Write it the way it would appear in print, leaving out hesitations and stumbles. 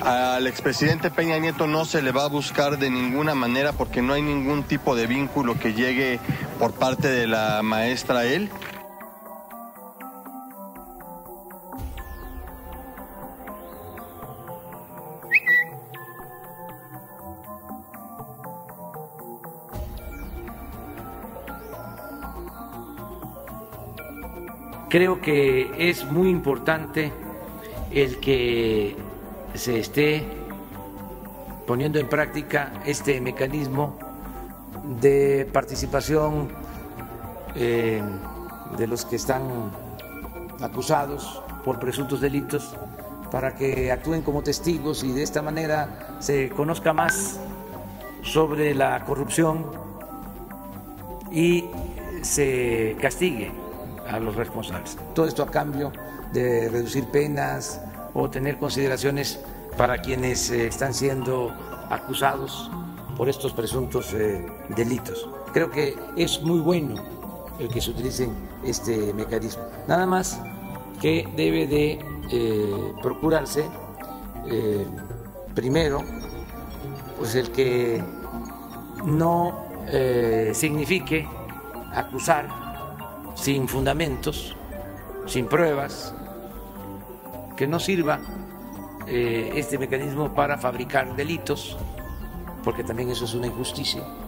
Al expresidente Peña Nieto no se le va a buscar de ninguna manera porque no hay ningún tipo de vínculo que llegue por parte de la maestra a él. Creo que es muy importante el que se esté poniendo en práctica este mecanismo de participación de los que están acusados por presuntos delitos para que actúen como testigos y de esta manera se conozca más sobre la corrupción y se castigue a los responsables. Todo esto a cambio de reducir penas o tener consideraciones para quienes están siendo acusados por estos presuntos delitos. Creo que es muy bueno el que se utilice este mecanismo. Nada más que debe de procurarse primero, pues el que no signifique acusar sin fundamentos, sin pruebas, que no sirva este mecanismo para fabricar delitos, porque también eso es una injusticia.